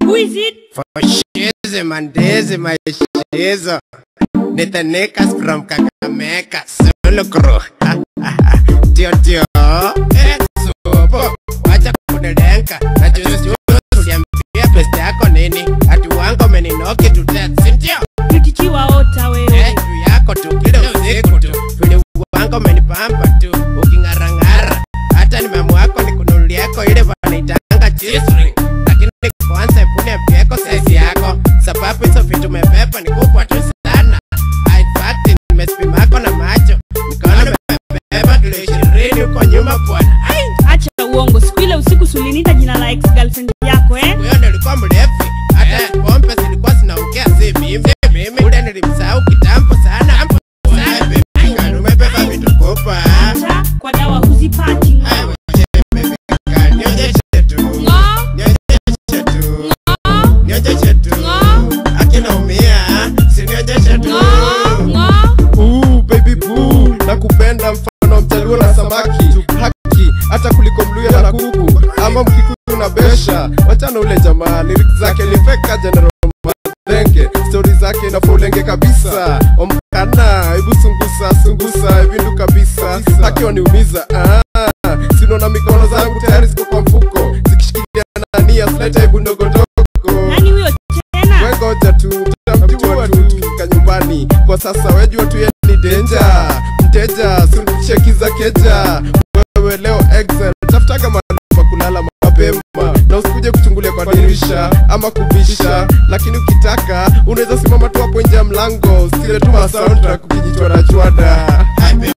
Who is it? For shiz mandezi my shizo. Nitanekas from Kakameka solo crew. Tio Sopo wacha kudedenka. Na juzi uliambia best yako nini? Ati wango meninoki to death. Sindio? Nitichiwa ota wewe. Tu yako tu kile usiku tu. Vile wango menipamba tu. Ukingarangara. Hata ni mamu wako ni kunuliako ile wanaitanga chisri. Lakini kwanza ipune mpiyeko size yako. Sababu hizo vitu mepepa ni kubwa tu sana. In fact nimespimako na macho. Nikaona mepepa kilo 20 uko nyuma bwana. Acha uongo, siku ile usiku sulinita jina la ex-girlfriend yako Huyo ndo alikuwa mrefu. Hata pompe zilikuwa zinaongea si mimi. Ule nilimsahau kitambo sana. Umepepa vitu kubwa. Acha kwa dawa huzipati. Nionjeshe tu. Nionjeshe tu. Nionjeshe tu. Akina umia. Si nionjeshe tu. Baby boo, nakupenda mfano mchaluo na samaki. Haki, hata kuliko mluya na kuku. Ama mkikuyu na besha. Wachana ule jamaa, lyrics zake ni fake general madenge. Story zake na fulenge kabisa. Omkana, ibu sungusa, vindu kabisa. Haki waniumiza, sinona mikono zangu tayari ziko kwa mfuko. Zikishikilia nani ya sleta ibu ndogo ndogo. Nani huyo tena? Wengoja tu, tutamjua tu tukifika nyumbani. Kwa sasa wejua tu ye ni danger. Mteja, sunicheki za keja. Wewe leo excel, tafutaga mahali pa kulala mapema. Na usikuje kuchungulia kwa dirisha ama kubisha. Lakini ukitaka, unaweza simama tu hapo nje ya mlango. Usikile tu ma soundtrack ukijichwada chwada.